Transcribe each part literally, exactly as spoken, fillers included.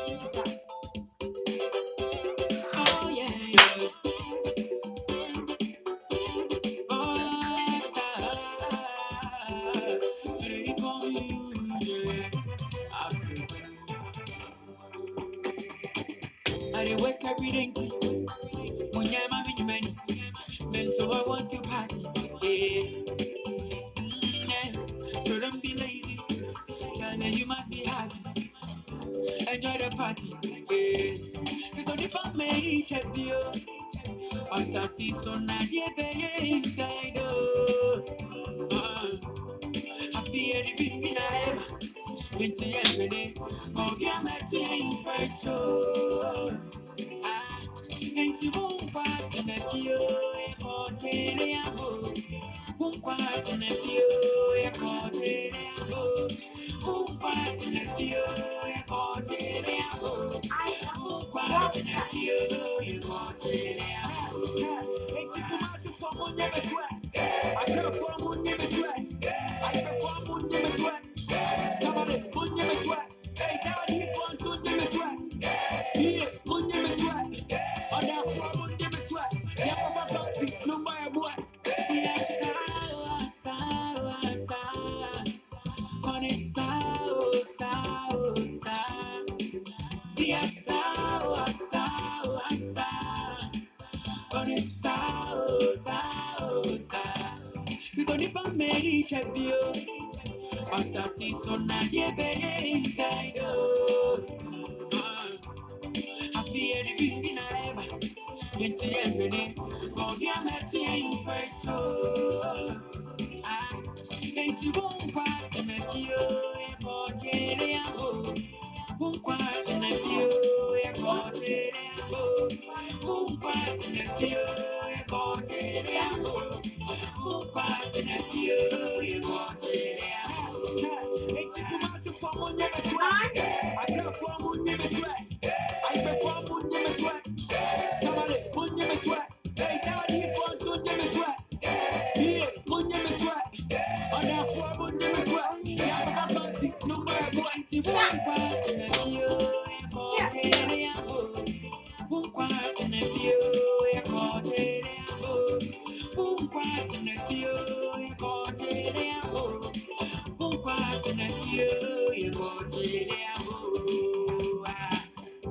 Oh yeah, yeah. Oh, they call you, yeah. I dey wake every day, when you're my mini money, man, so I want to party, yeah. Mm, yeah. So don't be lazy, and then you must be happy. Enjoy the party, yeah. Because if I made it, you, I see so now, yeah, baby, inside, oh. Uh, I feel everything I ever. Into every day, oh, yeah, my team fight so. Ah, into one part in a few, a quarter, a go. One part in a few, a quarter, a go. One part in a few, a quarter, a go. One part in a few, a quarter, a go. Hey, people must perform on your sweat. I perform on your sweat. I perform on your sweat. Somebody, on your sweat. Hey, daddy, fun, on your sweat. Yeah, on your sweat. On that floor, on your sweat. Yeah, Papa, party, no matter what. Yeah, sour, sour, sour. On it, sour, sour, sour. Yeah, sour, sour, sour. On it, sour, sour, sour. Because if I made it, check you. Pasasi so na yebe inside oh. I feel everything I ever. Into every day. Oh, yeah, I'm at the end first so. Ah, into one part and a few. A portrait and go. One part and a few. A portrait and go. One part and a few. A portrait and go. One part and a few. A portrait and go. Hey, people must perform on your sweat. I perform on your sweat. I perform on your sweat. Somebody, on your sweat. Hey, daddy, fun, on your sweat. Yeah, on your sweat. On that floor, on your sweat. Yeah, Papa, party, no matter what. One part in a few, a quarter, a go. One part in a few, a quarter, a go. One part in a few, a quarter, a go. One part in a few, a quarter, a go. Ah.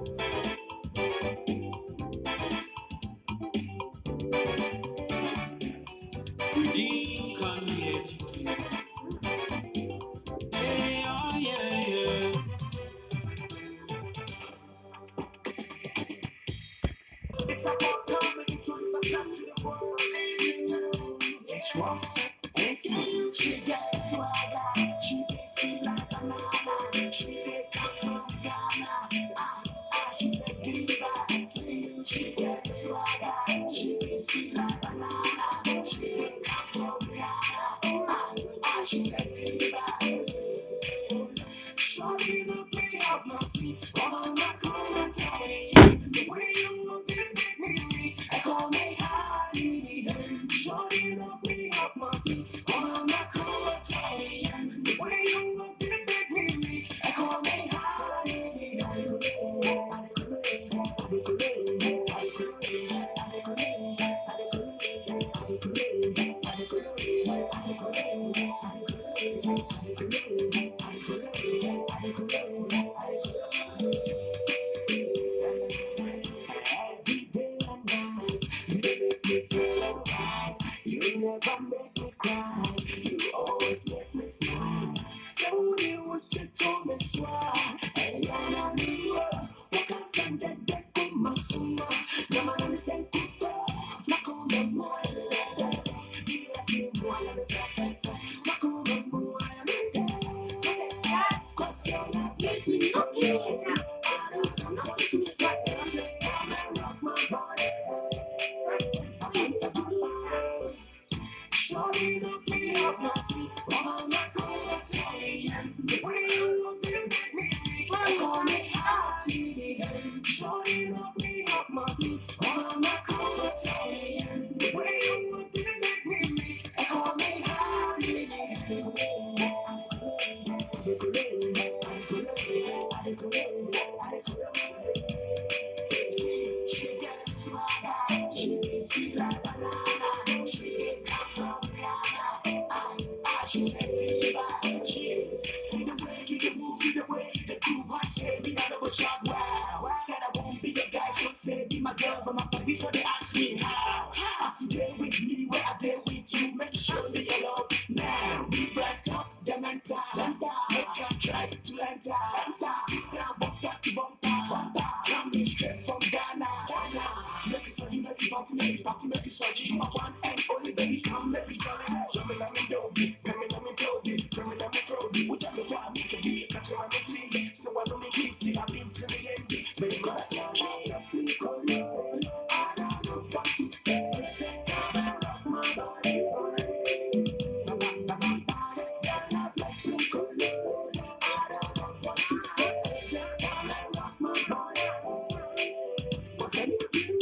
We didn't come here to do. Yeah, oh yeah, yeah. It's about time we introduce ourselves to the world. It's rough, it's me. She gets swagger, she gets sweet like banana. She did come from Ghana. Ah, ah, she's a diva. See, she gets swagger, she gets sweet like banana. She did come from Ghana. Ah, ah, she's a diva. Shorty look me off my feet, on my corner, tell me the way you look it make me weak. I call me honey, shorty look me off my feet, on my corner, tell me the way you look it make me weak. I call me honey, you never make me cry, you always make me smile. So you want to tell me why? And you're not me. What can send that back to my summer? No man on the same kuto. Knock on the more. You let me more. Knock on the more. Cause you're not with me. I don't know what to say. I rock my body. Shorty look me off my feet, on my corner, tell me the way you look you make me weak. Call me happy. Shorty look me off my feet, on my corner, tell me the way you look you make me weak. Call me happy. See the way you can move, see the way you can do. I said, be out of a shot, wow. Said I won't be a guy, so say be my girl, but my baby, so they ask me how. I see there with me, where I dare with you, make sure they alone. Now, we breast up, then enter, enter. Make I try to enter, enter. This down, bumper to bumper, bumper. Coming straight from Ghana, Ghana. Make it so you make it party, make it party, make it so you my one and only baby, come make me join it. Let me, let me do it, let me, let me do it, let me, let me throw it. Whichever way I make it be, catch it on the feet. So I don't make it see, I've been to the end. Baby, cause I can't me call you. I don't know what to say. Say, I rock my body. My body, my body. I like you, call you. I don't know what to say. Say, I rock my body. What's that?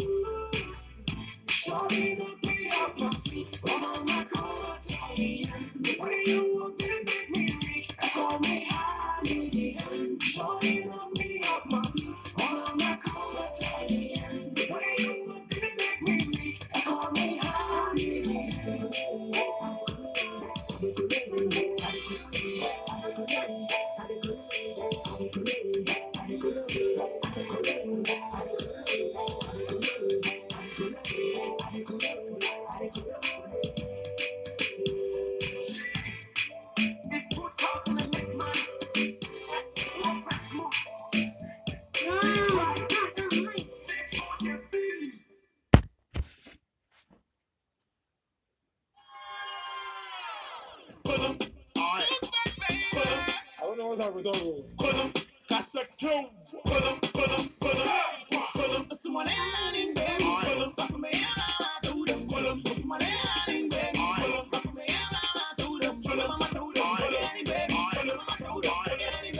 Shorty, don't be off my feet. Come on, my car, tell me. The way you walk, they make me weak. I call me high, baby. Shorty, don't be off my feet. Come on, my car, tell me. The way you walk, they make me weak. I call me high, baby. It's two thousand and eight, man. One press more. This one you feel. Pull 'em. Alright. Pull 'em. I don't know what's up with those. Pull 'em. That's a kill. Pull 'em. Pull 'em. Pull 'em. Pull 'em. Someone ain't baby. Pull 'em. Back me out. Do them. Pull 'em. Someone ain't baby. Pull 'em. Back me out. Do them. Pull 'em. Mama do them. Pull 'em. Baby. Pull 'em. Mama do them. Pull 'em. Baby.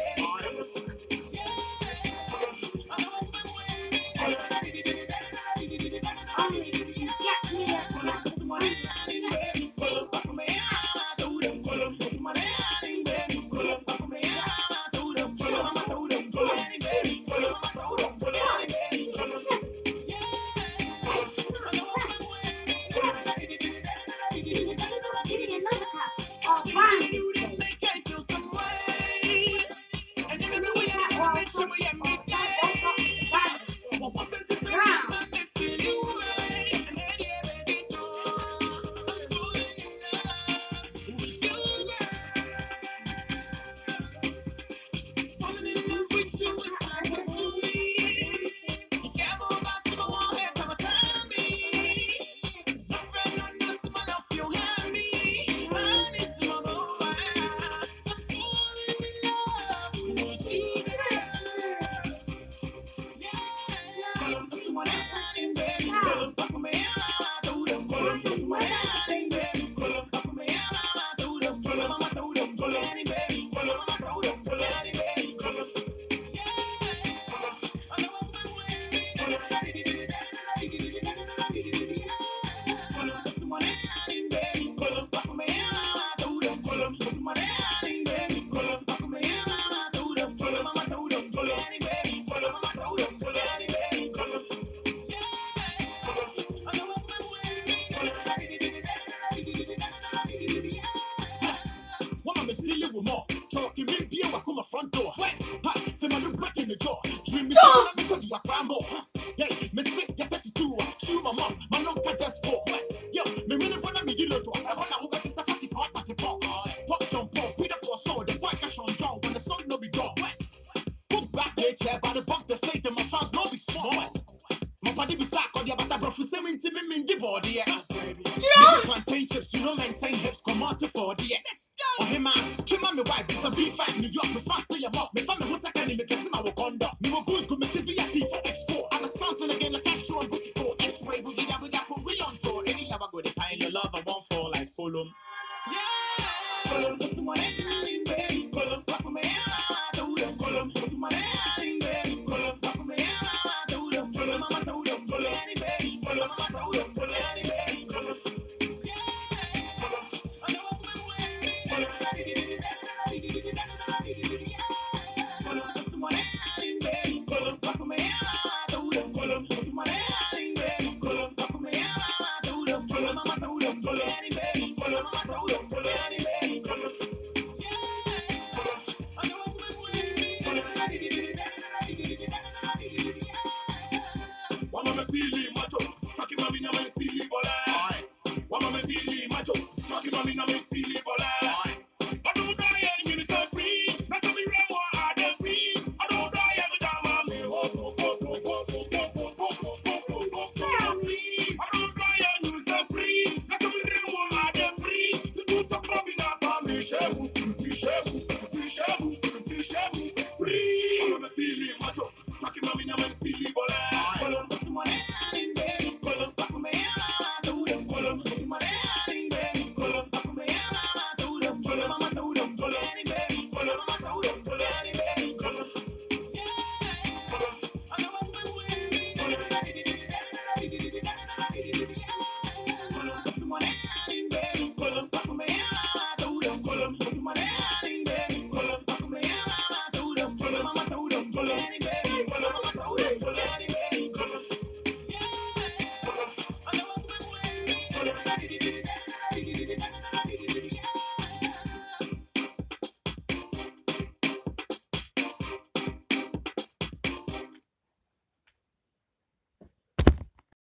let it go.